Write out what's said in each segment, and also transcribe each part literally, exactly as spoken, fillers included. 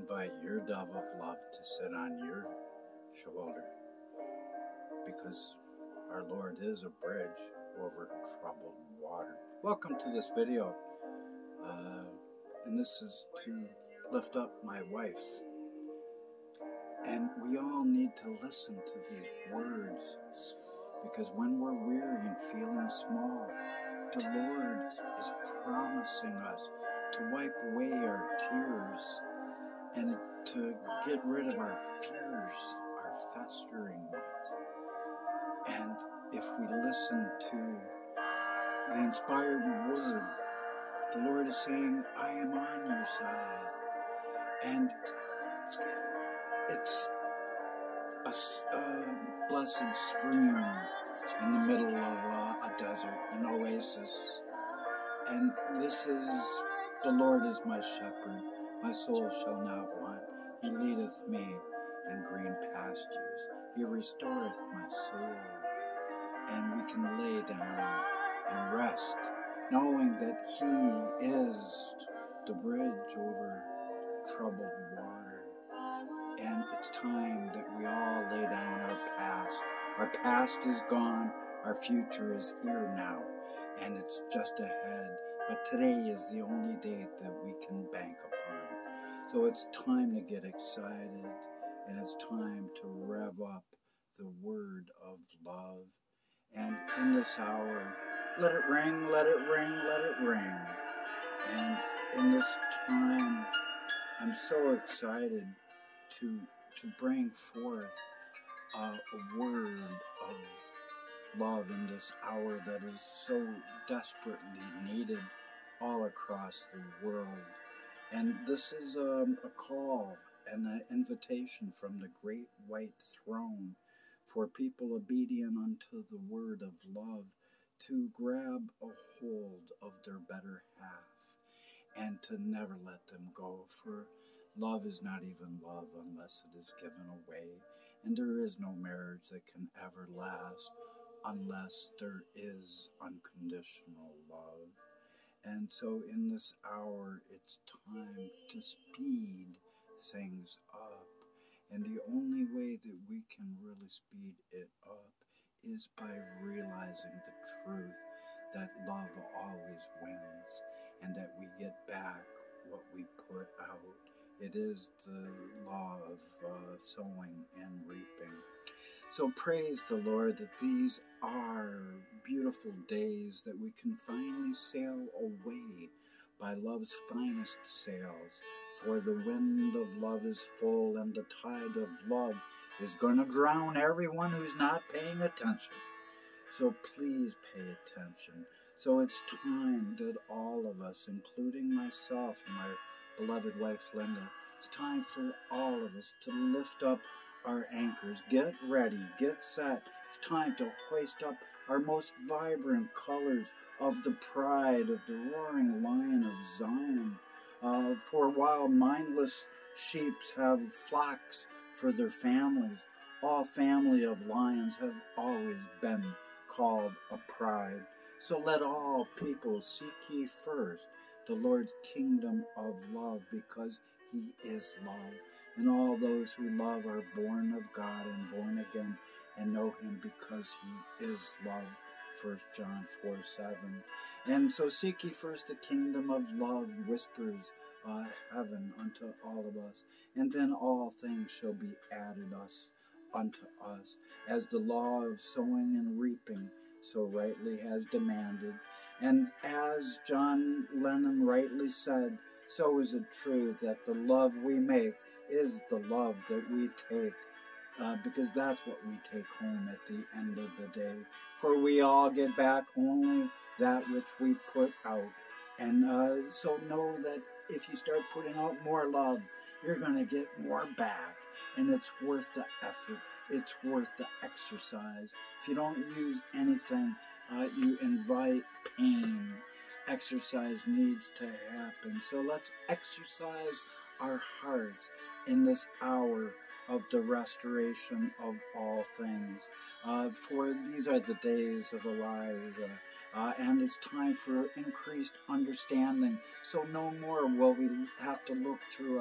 invite your dove of love to sit on your shoulder, because our Lord is a bridge over troubled water. Welcome to this video, uh, and this is to lift up my wife. And we all need to listen to these words, because when we're weary and feeling small, the Lord is promising us to wipe away our tears and to get rid of our fears, our festering ones. And if we listen to the inspired word, the Lord is saying, I am on your side. And it's a, a blessed stream in the middle of a, a desert, an oasis. And this is, the Lord is my shepherd, my soul shall not want. He leadeth me in green pastures. He restoreth my soul. And we can lay down and rest, knowing that He is the bridge over troubled water. And it's time that we all lay down our past. Our past is gone, our future is here now, and it's just ahead. But today is the only date that we can bank upon. So it's time to get excited, and it's time to rev up the word of love. And in this hour, let it ring, let it ring, let it ring. And in this time, I'm so excited to to bring forth uh, a word of love in this hour that is so desperately needed all across the world. And this is um, a call and an invitation from the great white throne for people obedient unto the word of love to grab a hold of their better half and to never let them go. For love is not even love unless it is given away. And there is no marriage that can ever last unless there is unconditional love. And so in this hour, it's time to speed things up. And the only way that we can really speed it up is by realizing the truth that love always wins, and that we get back what we put out. It is the law of uh, sowing and reaping. So praise the Lord that these are beautiful days that we can finally sail away by love's finest sails. For the wind of love is full, and the tide of love is going to drown everyone who's not paying attention. So please pay attention. So it's time that all of us, including myself and my beloved wife Linda, it's time for all of us to lift up our anchors. Get ready, get set. It's time to hoist up our most vibrant colors of the pride of the roaring lion of Zion. Uh, for while mindless sheep have flocks for their families, all family of lions have always been called a pride. So let all people seek ye first the Lord's kingdom of love, because He is love. And all those who love are born of God and born again and know Him, because He is love. First John four seven. And so seek ye first the kingdom of love, whispers uh, heaven unto all of us. And then all things shall be added us unto us, as the law of sowing and reaping so rightly has demanded. And as John Lennon rightly said, so is it true that the love we make is the love that we take, uh, because that's what we take home at the end of the day. For we all get back only that which we put out. And uh, so know that if you start putting out more love, you're going to get more back. And it's worth the effort. It's worth the exercise. If you don't use anything, uh, you invite pain. Exercise needs to happen. So let's exercise our hearts in this hour of the restoration of all things. Uh, for these are the days of Elijah. Uh, and it's time for increased understanding. So no more will we have to look through a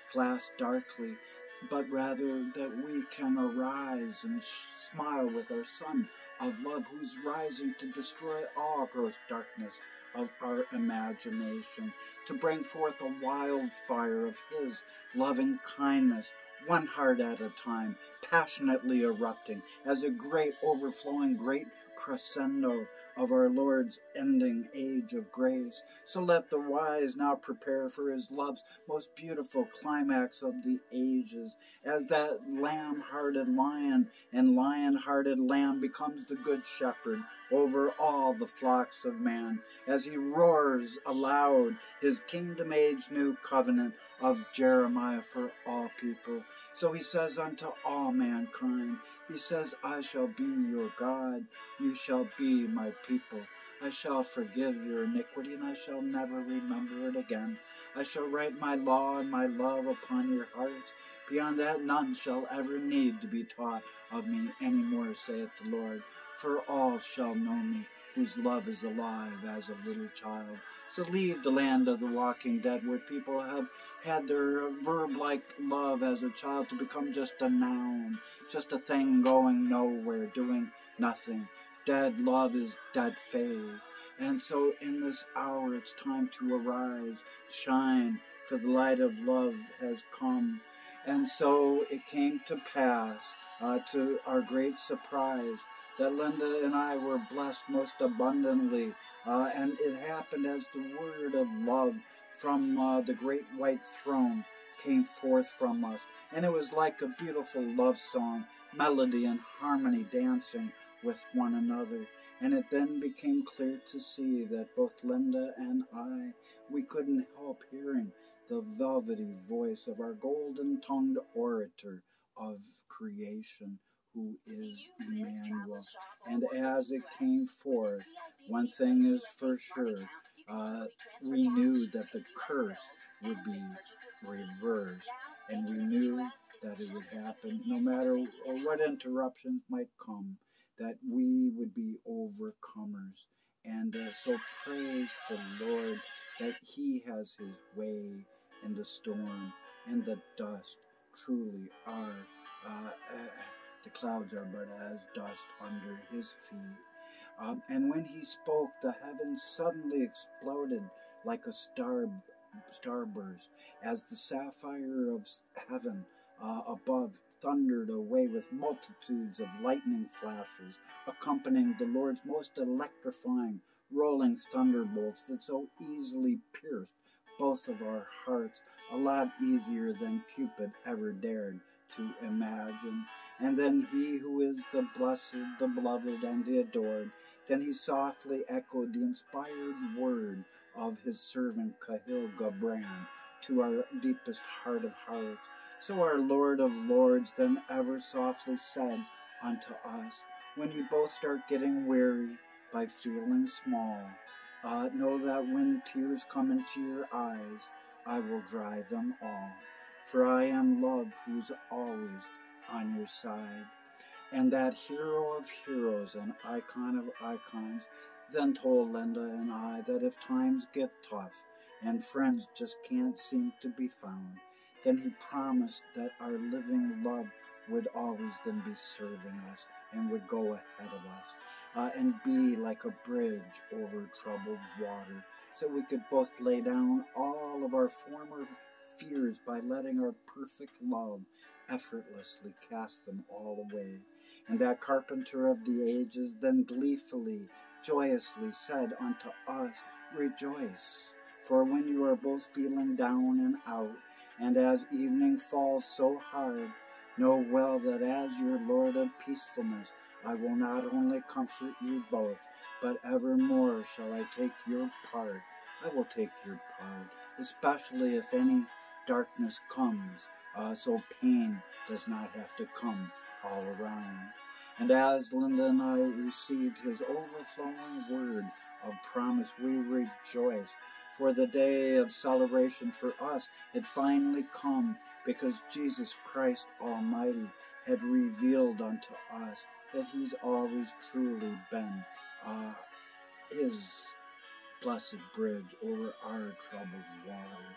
glass darkly, but rather that we can arise and smile with our Son of love, who's rising to destroy all gross darkness of our imagination, to bring forth a wildfire of his loving kindness, one heart at a time, passionately erupting as a great overflowing, great crescendo of our Lord's ending age of grace. So let the wise now prepare for his love's most beautiful climax of the ages, as that lamb-hearted lion and lion-hearted lamb becomes the good shepherd over all the flocks of man, as he roars aloud his kingdom-age new covenant of Jeremiah for all people. So he says unto all mankind, he says, I shall be your God, you shall be my people. I shall forgive your iniquity, and I shall never remember it again. I shall write my law and my love upon your hearts. Beyond that, none shall ever need to be taught of me any more, saith the Lord. For all shall know me, whose love is alive as a little child. So leave the land of the walking dead, where people have had their verb-like love as a child to become just a noun, just a thing going nowhere, doing nothing. Dead love is dead faith. And so in this hour it's time to arise, shine, for the light of love has come. And so it came to pass, uh, to our great surprise, that Linda and I were blessed most abundantly. Uh, and it happened as the word of love from uh, the great white throne came forth from us. And it was like a beautiful love song, melody and harmony dancing with one another. And it then became clear to see that both Linda and I, we couldn't help hearing the velvety voice of our golden-tongued orator of creation, who is Emmanuel. And as it came forth, one thing is for sure, uh, we knew that the curse would be reversed, and we knew that it would happen no matter what interruptions might come, that we would be overcomers. And uh, so praise the Lord that he has his way in the storm, and the dust truly are, uh, uh, the clouds are but as dust under his feet. Um, and when he spoke, the heavens suddenly exploded like a star starburst, as the sapphire of heaven uh, above thundered away with multitudes of lightning flashes, accompanying the Lord's most electrifying rolling thunderbolts that so easily pierced both of our hearts, a lot easier than Cupid ever dared to imagine. And then he who is the blessed, the beloved, and the adored, then he softly echoed the inspired word of his servant Cahill Gabran to our deepest heart of hearts. So our Lord of Lords then ever softly said unto us, when you both start getting weary by feeling small, uh, know that when tears come into your eyes, I will dry them all. For I am love, who's always on your side. And that hero of heroes and icon of icons then told Linda and I that if times get tough and friends just can't seem to be found, then he promised that our living love would always then be serving us and would go ahead of us, uh, and be like a bridge over troubled water, so we could both lay down all of our former fears by letting our perfect love effortlessly cast them all away. And that carpenter of the ages then gleefully, joyously said unto us, rejoice, for when you are both feeling down and out, and as evening falls so hard, know well that as your Lord of peacefulness, I will not only comfort you both, but evermore shall I take your part. I will take your part, especially if any darkness comes, uh, so pain does not have to come all around. And as Linda and I received his overflowing word of promise, we rejoiced, for the day of celebration for us had finally come, because Jesus Christ Almighty had revealed unto us that he's always truly been uh, his blessed bridge over our troubled water.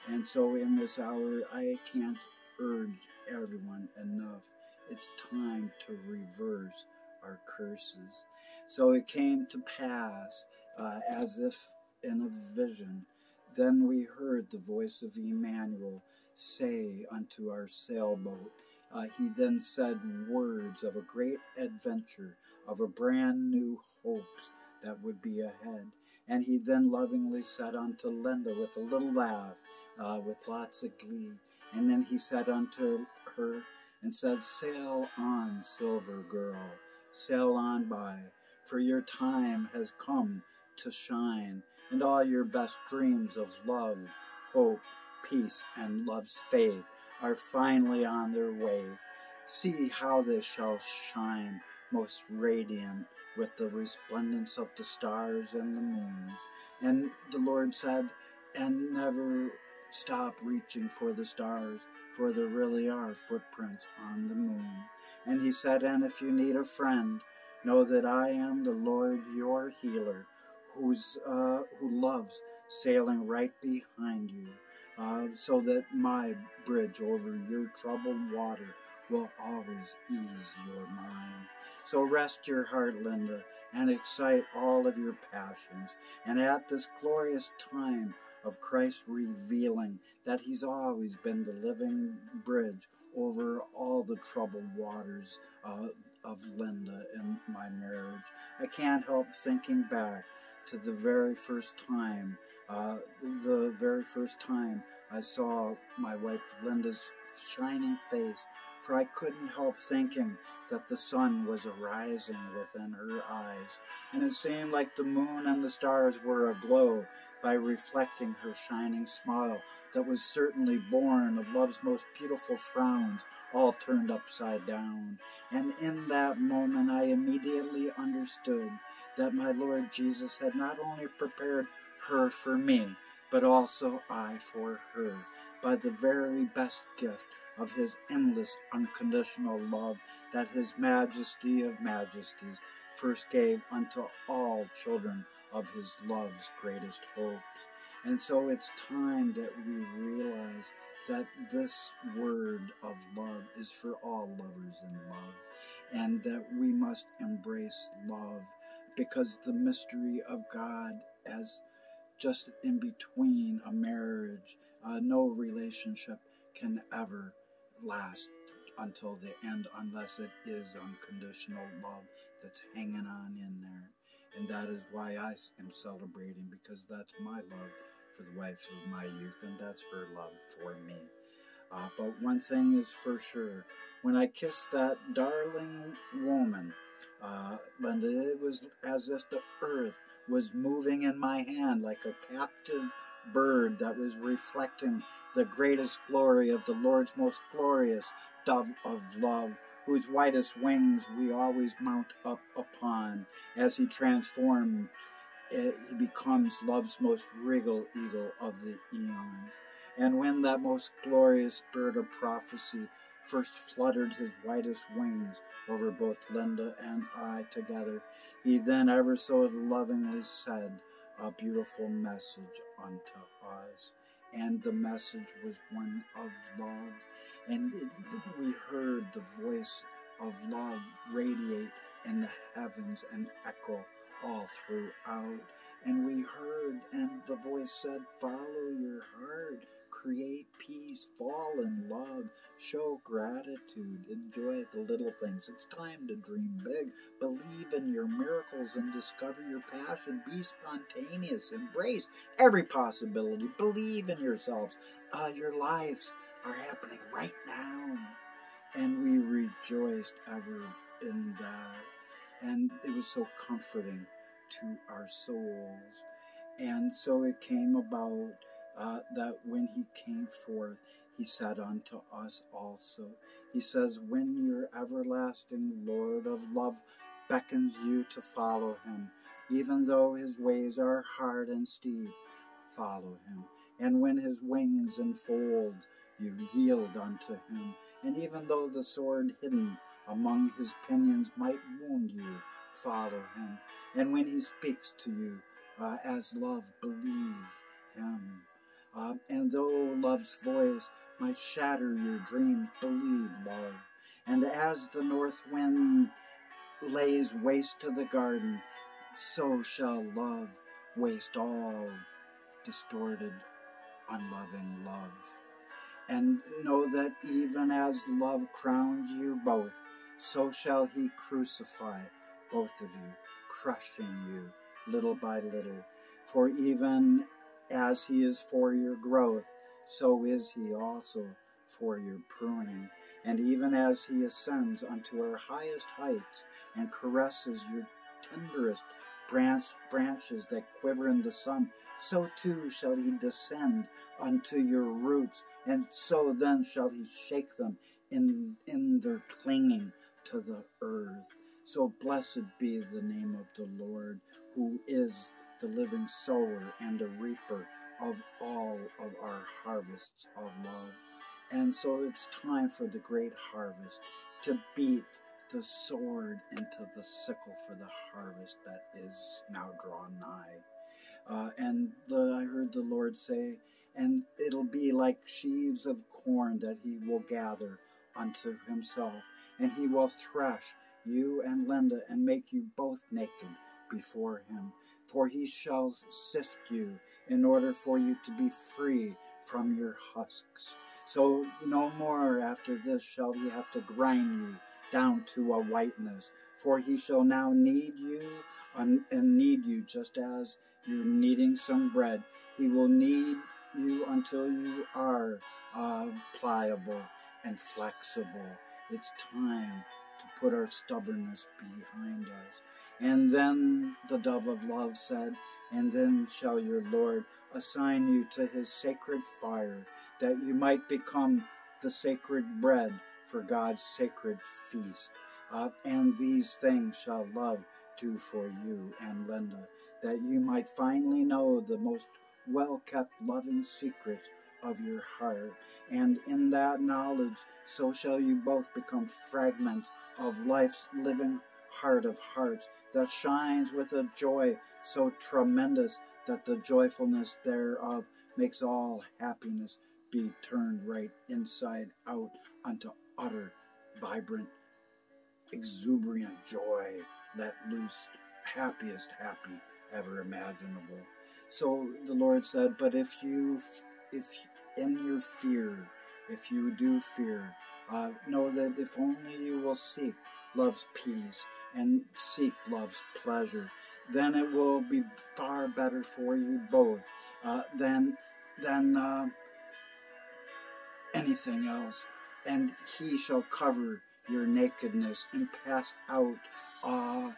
And so in this hour, I can't urge everyone enough. It's time to reverse our curses. So it came to pass, uh, as if in a vision. Then we heard the voice of Emmanuel say unto our sailboat. Uh, he then said words of a great adventure, of a brand new hopes that would be ahead. And he then lovingly said unto Linda with a little laugh, uh, with lots of glee. And then he said unto her and said, sail on, silver girl, sail on by, for your time has come to shine, and all your best dreams of love, hope, peace, and love's faith are finally on their way. See how they shall shine most radiant with the resplendence of the stars and the moon. And the Lord said, and never stop reaching for the stars, for there really are footprints on the moon. And he said, and if you need a friend, know that I am the Lord your healer, who's uh, who loves sailing right behind you, uh, so that my bridge over your troubled water will always ease your mind. So rest your heart, Linda, and excite all of your passions. And at this glorious time of Christ revealing that he's always been the living bridge over all the troubled waters uh, of Linda and my marriage, I can't help thinking back to the very first time, uh, the very first time I saw my wife Linda's shining face, for I couldn't help thinking that the sun was arising within her eyes, and it seemed like the moon and the stars were aglow by reflecting her shining smile that was certainly born of love's most beautiful frowns, all turned upside down. And in that moment I immediately understood that my Lord Jesus had not only prepared her for me, but also I for her, by the very best gift of his endless unconditional love that his majesty of majesties first gave unto all children of his love's greatest hopes. And so it's time that we realize that this word of love is for all lovers in love, and that we must embrace love, because the mystery of God, as just in between a marriage, uh, no relationship can ever last until the end unless it is unconditional love that's hanging on in there. And that is why I am celebrating, because that's my love for the wife of my youth, and that's her love for me. Uh, but one thing is for sure, when I kissed that darling woman, uh, Linda, it was as if the earth was moving in my hand like a captive bird that was reflecting the greatest glory of the Lord's most glorious dove of love, whose whitest wings we always mount up upon. As he transformed, he becomes love's most regal eagle of the eons. And when that most glorious spirit of prophecy first fluttered his whitest wings over both Linda and I together, he then ever so lovingly said a beautiful message unto us. And the message was one of love. And it, we heard the voice of love radiate in the heavens and echo all throughout. And we heard, and the voice said, follow your heart, create peace, fall in love, show gratitude, enjoy the little things. It's time to dream big, believe in your miracles and discover your passion, be spontaneous, embrace every possibility, believe in yourselves. Uh, your lives are happening right now. And we rejoiced ever in that. And it was so comforting to our souls. And so it came about uh, that when he came forth, he said unto us also, he says, when your everlasting Lord of love beckons you to follow him, even though his ways are hard and steep, follow him. And when his wings enfold you, yield unto him. And even though the sword hidden among his pinions might wound you, follow him. And when he speaks to you uh, as love, believe him. Uh, and and though love's voice might shatter your dreams, believe love. And as the north wind lays waste to the garden, so shall love waste all distorted, unloving love. And know that even as love crowns you both, so shall he crucify both of you, crushing you little by little. For even as he is for your growth, so is he also for your pruning. And even as he ascends unto our highest heights and caresses your tenderest branch, branches that quiver in the sun, so too shall he descend unto your roots, and so then shall he shake them in, in their clinging to the earth. So blessed be the name of the Lord, who is the living sower and the reaper of all of our harvests of love. And so it's time for the great harvest, to beat the sword into the sickle for the harvest that is now drawn nigh. Uh, and the, I heard the Lord say, and it'll be like sheaves of corn that he will gather unto himself, and he will thresh you and Linda and make you both naked before him. For he shall sift you in order for you to be free from your husks. So no more after this shall he have to grind you down to a whiteness, for he shall now knead you and knead you just as you're kneading some bread. He will knead you until you are uh, pliable and flexible. It's time to put our stubbornness behind us. And then the dove of love said, and then shall your Lord assign you to his sacred fire, that you might become the sacred bread for God's sacred feast. Uh, and these things shall love do for you and Linda, that you might finally know the most well-kept loving secrets of your heart. And in that knowledge, so shall you both become fragments of life's living heart of hearts, that shines with a joy so tremendous that the joyfulness thereof makes all happiness be turned right inside out unto utter, vibrant, exuberant joy, let loose, happiest happy ever imaginable. So the Lord said, but if you, if in your fear, if you do fear, uh, know that if only you will seek love's peace and seek love's pleasure, then it will be far better for you both uh, than, than uh, anything else. And he shall cover your nakedness and pass out uh,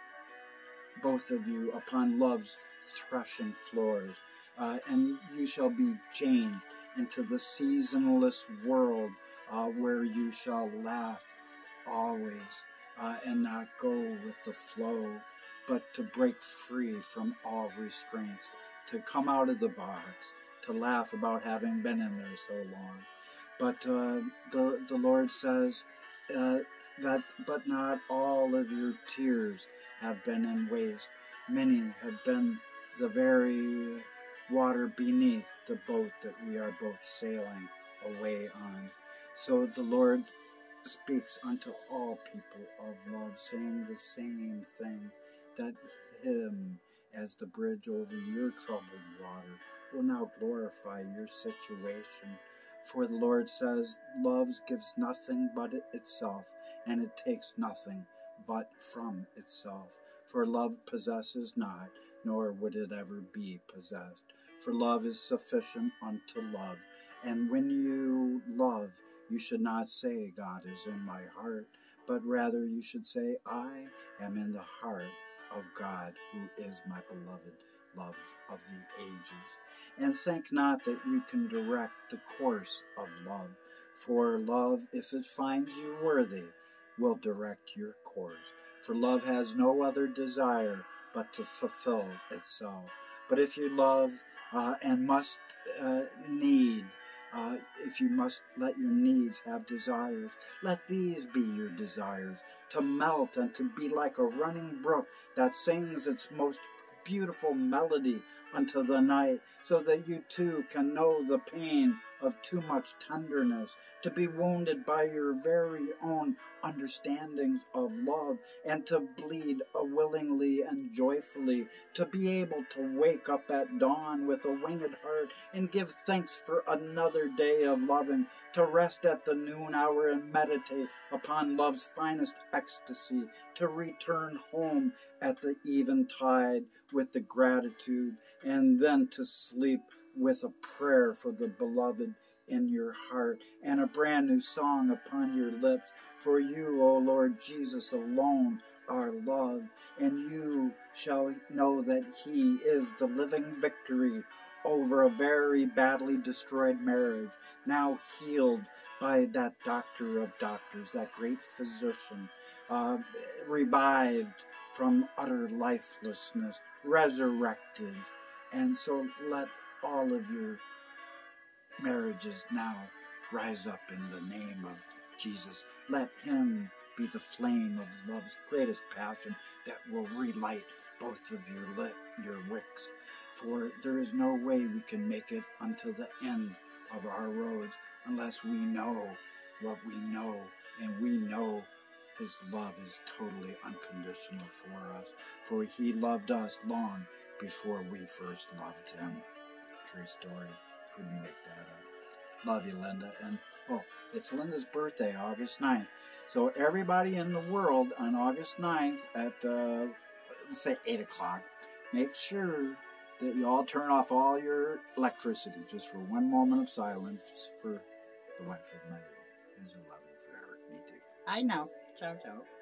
both of you upon love's threshing floors. Uh, and you shall be changed into the seasonless world uh, where you shall laugh always uh, and not go with the flow, but to break free from all restraints, to come out of the box, to laugh about having been in there so long. But uh, the, the Lord says uh, that, but not all of your tears have been in waste. Many have been the very water beneath the boat that we are both sailing away on. So the Lord speaks unto all people of love, saying the same thing, that him, as the bridge over your troubled water, will now glorify your situation. For the Lord says, love gives nothing but itself, and it takes nothing but from itself. For love possesses not, nor would it ever be possessed. For love is sufficient unto love. And when you love, you should not say, God is in my heart, but rather you should say, I am in the heart of God, who is my beloved love of the ages. And think not that you can direct the course of love, for love, if it finds you worthy, will direct your course. For love has no other desire but to fulfill itself. But if you love uh, and must uh, need, uh, if you must let your needs have desires, let these be your desires, to melt and to be like a running brook that sings its most beautiful melody unto the night, so that you too can know the pain of too much tenderness, to be wounded by your very own understandings of love, and to bleed willingly and joyfully, to be able to wake up at dawn with a winged heart and give thanks for another day of loving, to rest at the noon hour and meditate upon love's finest ecstasy, to return home at the eventide with the gratitude, and then to sleep with a prayer for the beloved in your heart, and a brand new song upon your lips. For you, O Lord Jesus, alone are love, and you shall know that he is the living victory over a very badly destroyed marriage, now healed by that doctor of doctors, that great physician, uh, revived from utter lifelessness, resurrected. And so let all of your marriages now rise up in the name of Jesus. Let him be the flame of love's greatest passion that will relight both of your lit, your wicks. For there is no way we can make it unto the end of our roads unless we know what we know, and we know his love is totally unconditional for us. For he loved us long before we first loved him. True story. Couldn't make that up. Love you, Linda. And, oh, it's Linda's birthday, August ninth. So everybody in the world on August ninth at, uh, let's say eight o'clock, make sure that you all turn off all your electricity just for one moment of silence for the wife of my youth. I love you forever. Me too. I know. Ciao, ciao.